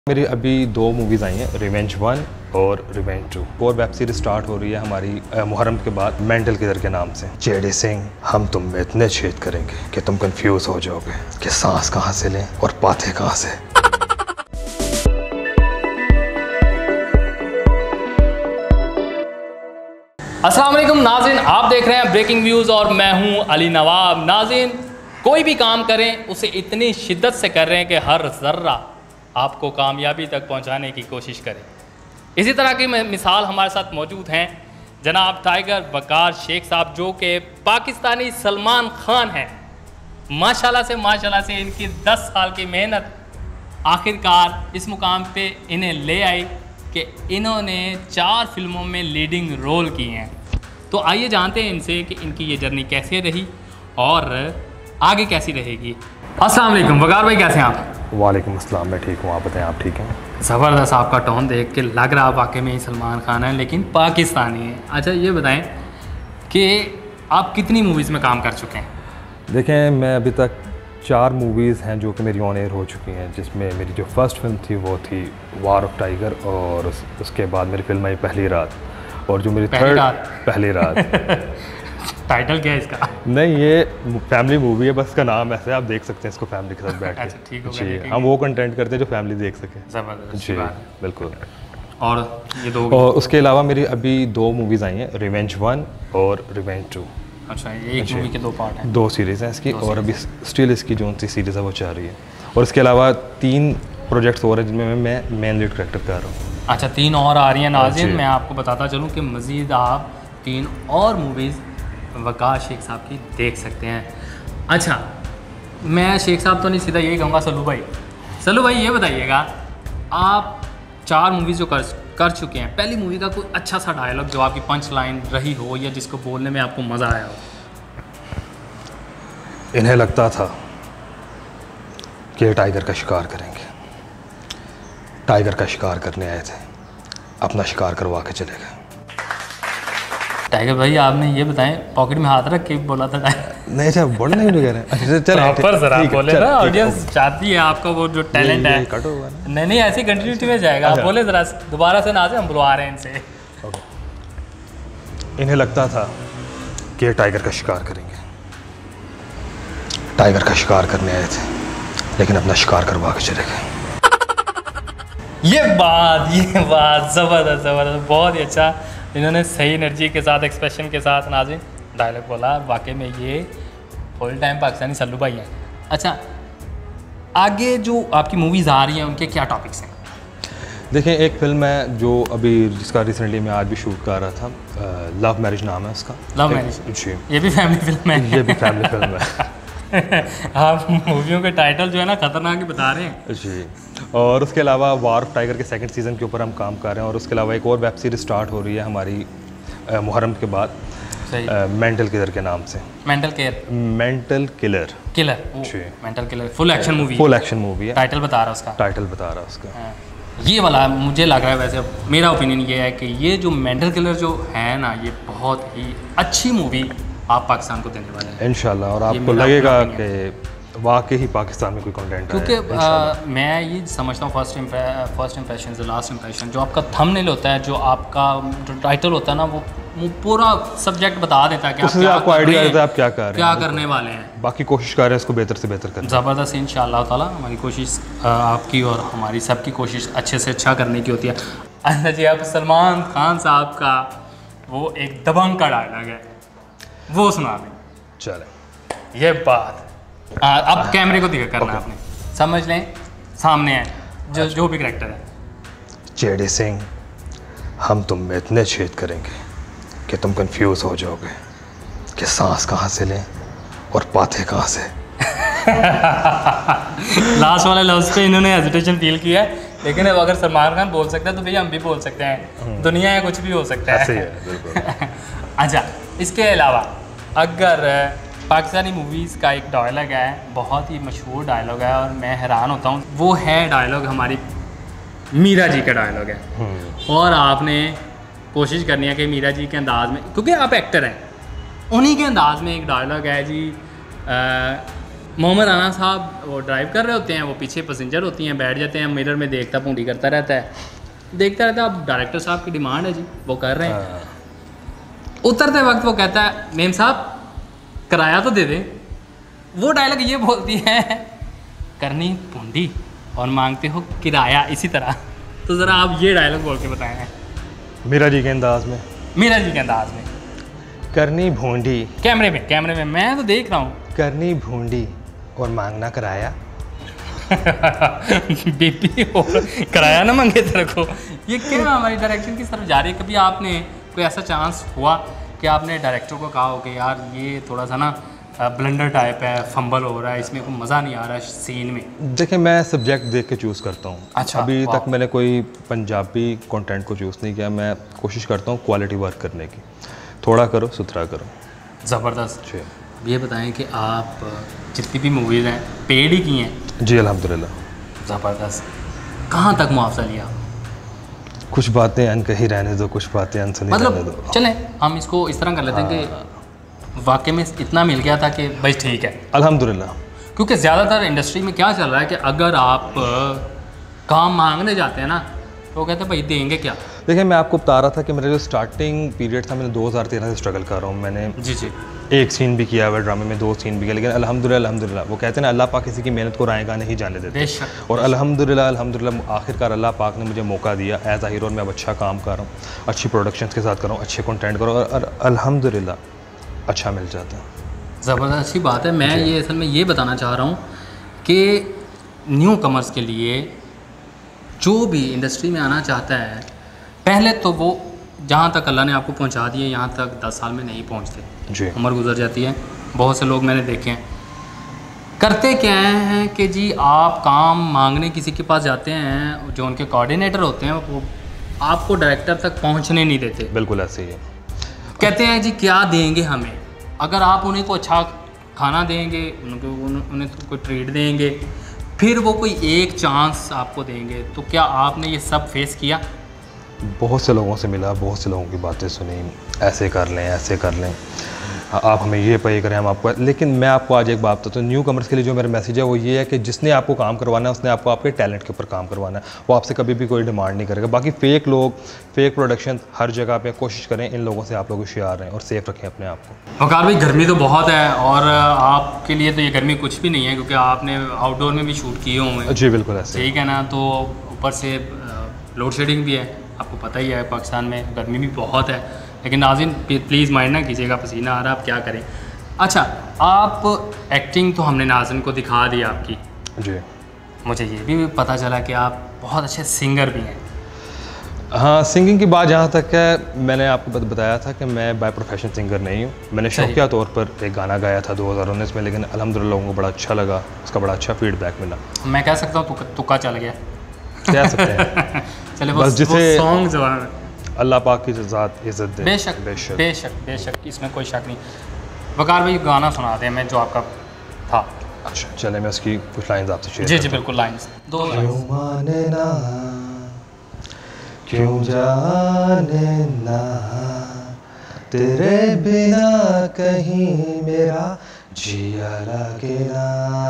मेरी अभी 2 मूवीज़ आई हैं, रिवेंज 1 और रिवेंज 2। और वेब सीरीज स्टार्ट हो रही है हमारी मुहर्रम के बाद मेंटल किलर के नाम से। चेड़े सिंह, हम तुम में इतने छेद करेंगे कि तुम कंफ्यूज हो जाओगे कि सांस कहाँ से लें और पाते कहाँ से। अस्सलाम वालेकुम नाज़रीन, आप देख रहे हैं ब्रेकिंग व्यूज़ और मैं हूं अली नवाब। नाज़रीन, कोई भी काम करें उसे इतनी शिद्दत से कर रहे हैं कि हर ज़र्रा आपको कामयाबी तक पहुंचाने की कोशिश करें। इसी तरह की मिसाल हमारे साथ मौजूद हैं जनाब टाइगर वकार शेख साहब, जो कि पाकिस्तानी सलमान खान हैं। माशाल्लाह से इनकी 10 साल की मेहनत आखिरकार इस मुकाम पे इन्हें ले आई कि इन्होंने 4 फिल्मों में लीडिंग रोल किए हैं। तो आइए जानते हैं इनसे कि इनकी ये जर्नी कैसे रही और आगे कैसी रहेगी। अस्सलाम वालेकुम वकार भाई, कैसे हैं आप? वालेकुम अस्सलाम, मैं ठीक हूँ, आप बताएं आप ठीक हैं? ज़बरदस्त, आपका टोन देख के लग रहा वाकई में ही सलमान खान है, लेकिन पाकिस्तानी है। अच्छा ये बताएं कि आप कितनी मूवीज़ में काम कर चुके हैं? देखें, मैं अभी तक 4 मूवीज़ हैं जो कि मेरी ऑन एयर हो चुकी हैं, जिसमें मेरी जो फर्स्ट फिल्म थी वो थी वार ऑफ टाइगर, और उसके बाद मेरी फिल्म आई पहली रात, और जो मेरी पहली रात टाइटल क्या है इसका? नहीं, ये फैमिली मूवी है, बस इसका नाम ऐसे आप देख सकते हैं इसको फैमिली के साथ बैठ के। अच्छा ठीक हो जी, गया, हम वो कंटेंट करते हैं जो फैमिली देख सके। ज़बरदस्त जी बात। बिल्कुल। और ये 2 और उसके अलावा मेरी अभी 2 मूवीज़ आई हैं, रिवेंज 1 और रिवेंज 2। अच्छा, एक मूवी के 2 पार्ट हैं? 2 सीरीज़ हैं इसकी, और अभी स्टिल इसकी जो सी सीरीज़ है वो चल रही है। और इसके अलावा 3 प्रोजेक्ट्स और हैं जिनमें मैं मेन लीड कैरेक्टर कर रहा हूँ। अच्छा, 3 और आ रही हैं नाज़रीन। मैं आपको बताता चलूँ कि मज़ीद आप 3 और मूवीज़ वकार शेख साहब की देख सकते हैं। अच्छा, मैं शेख साहब तो नहीं, सीधा यही कहूँगा सल्लू भाई ये बताइएगा, आप 4 मूवीज़ जो कर चुके हैं, पहली मूवी का कोई अच्छा सा डायलॉग जो आपकी पंच लाइन रही हो या जिसको बोलने में आपको मज़ा आया हो? इन्हें लगता था कि टाइगर का शिकार करेंगे, टाइगर का शिकार करने आए थे, अपना शिकार करवा के चले गए। टाइगर भाई, आपने ये बताएं, पॉकेट में हाथ रख के बोला था टाइगर? नहीं अच्छा, बोल नहीं कह रहे हैं। चल बोले ना, ऑडियंस चाहती है आपका वो जो टैलेंट है। कट होगा ना? नहीं ऐसी कंटिन्यूटी में जाएगा। आप बोले ज़रा दोबारा से ना से, हम बुलवा रहे हैं इनसे। इन्हें लगता था कि टाइगर का शिकार करेंगे, टाइगर का शिकार करने आए थे, लेकिन अपना शिकार करवा के चले गए। ये बात ज़बरदस्त, बहुत ही अच्छा। इन्होंने सही एनर्जी के साथ, एक्सप्रेशन के साथ नाज़रीन डायलॉग बोला। वाकई में ये फुल टाइम पाकिस्तानी सल्लू भाई हैं। अच्छा, आगे जो आपकी मूवीज़ आ रही हैं उनके क्या टॉपिक्स हैं? देखें, एक फिल्म है जो अभी जिसका रिसेंटली मैं आज भी शूट कर रहा था, लव मैरिज नाम है उसका। Love marriage? जी, ये भी फैमिली फिल्म है? ये भी फैमिली फिल्म है। आप मूवियों के टाइटल जो है ना खतरनाक ही बता रहे हैं। जी, और उसके अलावा वार ऑफ टाइगर के 2nd सीज़न के ऊपर हम काम कर रहे हैं, और उसके अलावा एक और वेब सीरीज स्टार्ट हो रही है हमारी मुहर्रम के बाद, मेंटल किलर के नाम से। Mental killer ji, mental killer full action movie है। टाइटल बता रहा है उसका। हाँ। ये वाला मुझे लग रहा है, वैसे मेरा ओपिनियन ये है कि ये जो मेंटल किलर जो है ना, ये बहुत ही अच्छी मूवी आप पाकिस्तान को देने वाले हैं इंशाल्लाह, और आपको लगेगा कि वाकई ही पाकिस्तान में कोई कंटेंट है। क्योंकि मैं ये समझता हूँ फर्स्ट इंप्रेशन से लास्ट इंप्रेशन, जो आपका थंबनेल होता है, जो आपका जो टाइटल होता है ना, वो पूरा सब्जेक्ट बता देता है कि उससे आपको आइडिया रहता है आप क्या करने वाले हैं। बाकी कोशिश कर रहे हैं इसको बेहतर से बेहतर करने। ज़बरदस्त, इंशाअल्लाह ताला हमारी कोशिश, आपकी और हमारी सबकी कोशिश अच्छे से अच्छा करने की होती है। अच्छा जी, आप सलमान खान साहब का वो एक दबंग का डायलॉग है, वो सुना दें। चलें, ये बात अब कैमरे को दिखा करना आपने, समझ लें सामने है जो भी करैक्टर है। चेड़े सिंह, हम तुम में इतने छेद करेंगे कि तुम कंफ्यूज हो जाओगे कि सांस कहाँ से लें और पाते कहाँ से। लास्ट वाले लफ्ज़ पे इन्होंने हेजिटेशन फील किया है, लेकिन अब अगर सलमान खान बोल सकता है तो भैया हम भी बोल सकते हैं। दुनिया है, कुछ भी हो सकता है। ऐसे ही है, बिल्कुल। अच्छा, इसके अलावा अगर पाकिस्तानी मूवीज़ का एक डायलॉग है, बहुत ही मशहूर डायलॉग है और मैं हैरान होता हूँ, वो है डायलॉग हमारी मीरा जी का डायलॉग है। और आपने कोशिश करनी है कि मीरा जी के अंदाज में, क्योंकि आप एक्टर हैं, उन्हीं के अंदाज में एक डायलॉग है जी, मोहम्मद अना साहब वो ड्राइव कर रहे होते हैं, वो पीछे पैसेंजर होती हैं, बैठ जाते हैं, मिरर में देखता पूंडी करता रहता है, अब डायरेक्टर साहब की डिमांड है जी, वो कर रहे हैं। उतरते वक्त वो कहता है मेम साहब किराया तो दे दें। वो डायलॉग ये बोलती है करनी पूंडी और मांगते हो किराया, इसी तरह। तो ज़रा आप ये डायलॉग बोल के बताएं मीरा जी के अंदाज में। मीरा जी के अंदाज में। करनी भूंडी, कैमरे में मैं तो देख रहा हूँ। करनी भूंडी और मांगना किराया। बीपी और किराया ना मांगे तेरे को। ये क्या हमारी डायरेक्शन की तरफ जा रही है? कभी आपने कोई ऐसा चांस हुआ कि आपने डायरेक्टर को कहा हो कि यार ये थोड़ा सा ना ब्लंडर टाइप है, फंबल हो रहा है, इसमें कोई मज़ा नहीं आ रहा है सीन में? देखिए, मैं सब्जेक्ट देख के चूज़ करता हूँ। अच्छा, अभी तक मैंने कोई पंजाबी कंटेंट को चूज़ नहीं किया। मैं कोशिश करता हूँ क्वालिटी वर्क करने की, थोड़ा करो सुथरा करो। ज़बरदस्त। ये बताएं कि आप जितनी भी मूवीज़ हैं पेड ही की हैं? जी अल्हम्दुलिल्लाह। ज़बरदस्त। कहाँ तक मुआवजा लिया? कुछ बातें अनकही रहने दो, कुछ बातें अनसुनी रहने दो। मतलब चलें हम इसको इस तरह कर लेते हैं कि वाकई में इतना मिल गया था कि भाई ठीक है अल्हम्दुलिल्लाह। क्योंकि ज़्यादातर इंडस्ट्री में क्या चल रहा है कि अगर आप काम मांगने जाते हैं ना तो कहते हैं भाई देंगे क्या। देखिए, मैं आपको बता रहा था कि मेरा जो स्टार्टिंग पीरियड था, मैंने 2013 से स्ट्रगल कर रहा हूँ। मैंने जी एक सीन भी किया हुआ ड्रामे में, 2 सीन भी किया, लेकिन अल्हम्दुलिल्लाह वो कहते हैं ना अल्लाह पाक किसी की मेहनत को रायगा नहीं जाने देते। और अल्हम्दुलिल्लाह आखिरकार अल्लाह पाक ने मुझे मौका दिया एज आ हीरो। मैं अब अच्छा काम कर रहा हूँ, अच्छी प्रोडक्शंस के साथ कर रहा हूँ, अच्छे कंटेंट कर रहा हूँ और अल्हम्दुलिल्लाह अच्छा मिल जाता है। ज़बरदस्त, अच्छी बात है। मैं ये असल में ये बताना चाह रहा हूँ कि न्यू कमर्स के लिए जो भी इंडस्ट्री में आना चाहता है, पहले तो वो जहाँ तक अल्लाह ने आपको पहुँचा दिए यहाँ तक 10 साल में नहीं पहुँचते जी। उम्र गुजर जाती है। बहुत से लोग मैंने देखे हैं करते क्या हैं कि जी आप काम मांगने किसी के पास जाते हैं, जो उनके कोऑर्डिनेटर होते हैं वो आपको डायरेक्टर तक पहुँचने नहीं देते। बिल्कुल ऐसे ही है। कहते हैं जी क्या देंगे हमें, अगर आप उन्हें को अच्छा खाना देंगे, उन्हें तो कोई ट्रीट देंगे, फिर वो कोई एक चांस आपको देंगे। तो क्या आपने ये सब फेस किया? बहुत से लोगों से मिला, बहुत से लोगों की बातें सुनी, ऐसे कर लें, ऐसे कर लें, आप हमें ये पे करें, हम आपको। लेकिन मैं आपको आज एक बात बताता हूँ, न्यू कमर्स के लिए जो मेरा मैसेज है वो ये है कि जिसने आपको काम करवाना है उसने आपको आपके टैलेंट के ऊपर काम करवाना है। वो आपसे कभी भी कोई डिमांड नहीं करेगा। बाकी फेक लोग, फेक प्रोडक्शन हर जगह पे, कोशिश करें इन लोगों से आप लोग होशियार रहें और सेफ रखें अपने आप को। वकार भाई गर्मी तो बहुत है और आपके लिए तो ये गर्मी कुछ भी नहीं है क्योंकि आपने आउटडोर में भी शूट किए होंगे। जी बिल्कुल ऐसे, ठीक है ना। तो ऊपर से लोड शेडिंग भी है, आपको पता ही है पाकिस्तान में गर्मी भी बहुत है। लेकिन नाज़रीन प्लीज़ माइंड ना कीजिएगा, पसीना आ रहा है, आप क्या करें। अच्छा, आप एक्टिंग तो हमने नाज़रीन को दिखा दी आपकी जी। मुझे ये भी पता चला कि आप बहुत अच्छे सिंगर भी हैं। हाँ, सिंगिंग की बात जहाँ तक है, मैंने आपको बताया था कि मैं बाय प्रोफेशन सिंगर नहीं हूँ। मैंने शौकिया तौर पर एक गाना गाया था 2019 में, लेकिन अल्हम्दुलिल्लाह लोगों को बड़ा अच्छा लगा, उसका बड़ा अच्छा फीडबैक मिला। मैं कह सकता हूँ तुक्का चल गया, कह सकते हैं। चले बस जिसे सॉन्ग जो अल्लाह पाक की ज़ात इज़्ज़त दे। बेशक बेशक बेशक बेशक, इसमें कोई शक नहीं। वकार भाई गाना सुना दें मैं जो आपका था। अच्छा चले, मैं उसकी कुछ लाइंस आपसे शेयर। जी जी बिल्कुल, लाइंस दो। क्यों माने ना, क्यों जाने ना, तेरे बिना कहीं मेरा जिया लगे ना,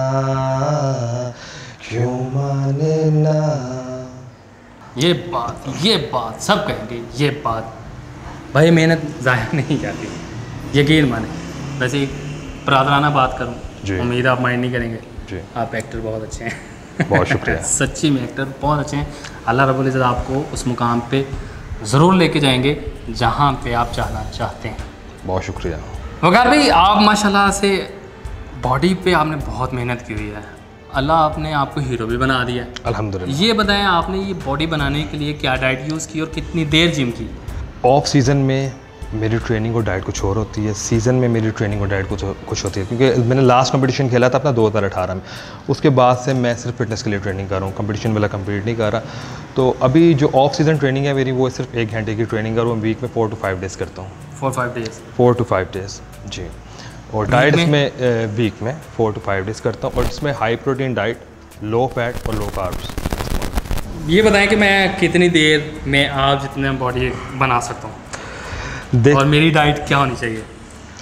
क्यों माने ना। ये बात सब कहेंगे, ये बात भाई मेहनत ज़ाया नहीं जाती, यकीन माने। वैसे प्रार्थना बात करूं, उम्मीद आप माइंड नहीं करेंगे जी। आप एक्टर बहुत अच्छे हैं। बहुत शुक्रिया। सच्ची में एक्टर बहुत अच्छे हैं। अल्लाह रब्बुल इज़्ज़त आपको उस मुकाम पे ज़रूर लेके जाएंगे जहाँ पे आप जाना चाहते हैं। बहुत शुक्रिया। वकार भाई आप माशाल्लाह से बॉडी पे आपने बहुत मेहनत की हुई है, अल्लाह आपने आपको हीरो भी बना दिया है अल्हम्दुलिल्लाह। ये बताएं आपने ये बॉडी बनाने के लिए क्या डाइट यूज़ की और कितनी देर जिम की? ऑफ सीज़न में मेरी ट्रेनिंग और डाइट कुछ और होती है, सीज़न में मेरी ट्रेनिंग और डाइट कुछ होती है। क्योंकि मैंने लास्ट कंपटीशन खेला था अपना 2018 में, उसके बाद से मैं सिर्फ फिटनेस के लिए ट्रेनिंग कर रहा हूँ, कंपटीशन वाला कम्पीट नहीं कर रहा। तो अभी जो ऑफ सीज़न ट्रेनिंग है मेरी, वो सिर्फ 1 घंटे की ट्रेनिंग है और वो वीक में 4 to 5 डेज़ करता हूँ। 4 to 5 डेज़ जी। और डाइट में वीक में 4 to 5 डेज़ करता हूँ और इसमें high protein diet, low fat और लो कार्ब्स। ये बताएं कि मैं कितनी देर में आप जितने बॉडी बना सकता हूँ और मेरी डाइट क्या होनी चाहिए?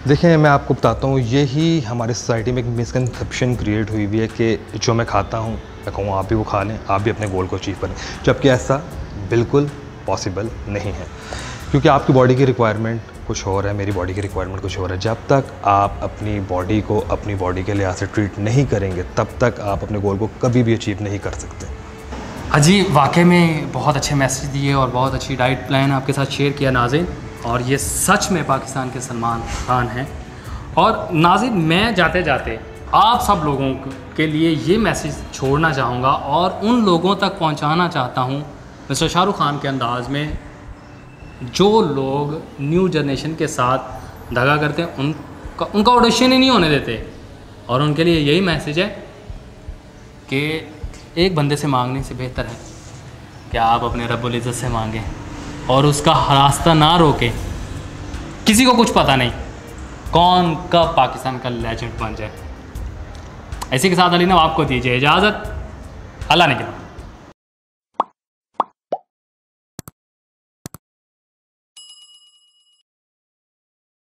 देखिए मैं आपको बताता हूँ, यही हमारी सोसाइटी में एक मिसकंसेप्शन क्रिएट हुई हुई है कि जो मैं खाता हूँ मैं कहूँ आप भी वो खा लें, आप भी अपने गोल को अचीव करें, जबकि ऐसा बिल्कुल पॉसिबल नहीं है। क्योंकि आपकी बॉडी की रिक्वायरमेंट कुछ और है, मेरी बॉडी की रिक्वायरमेंट कुछ और है। जब तक आप अपनी बॉडी को अपनी बॉडी के लिहाज से ट्रीट नहीं करेंगे तब तक आप अपने गोल को कभी भी अचीव नहीं कर सकते। अजी वाकई में बहुत अच्छे मैसेज दिए और बहुत अच्छी डाइट प्लान आपके साथ शेयर किया नाज़रीन, और ये सच में पाकिस्तान के सलमान खान हैं। और नाज़रीन मैं जाते जाते आप सब लोगों के लिए ये मैसेज छोड़ना चाहूँगा और उन लोगों तक पहुँचाना चाहता हूँ मिस्टर शाहरुख खान के अंदाज़ में, जो लोग न्यू जनरेशन के साथ दगा करते हैं उनका ऑडिशन ही नहीं होने देते। और उनके लिए यही मैसेज है कि एक बंदे से मांगने से बेहतर है कि आप अपने रब्बुल इज़्ज़त से मांगें और उसका रास्ता ना रोकें। किसी को कुछ पता नहीं कौन कब पाकिस्तान का लेजेंड बन जाए। इसी के साथ अली नवाब को दीजिए इजाज़त। अल्लाह ने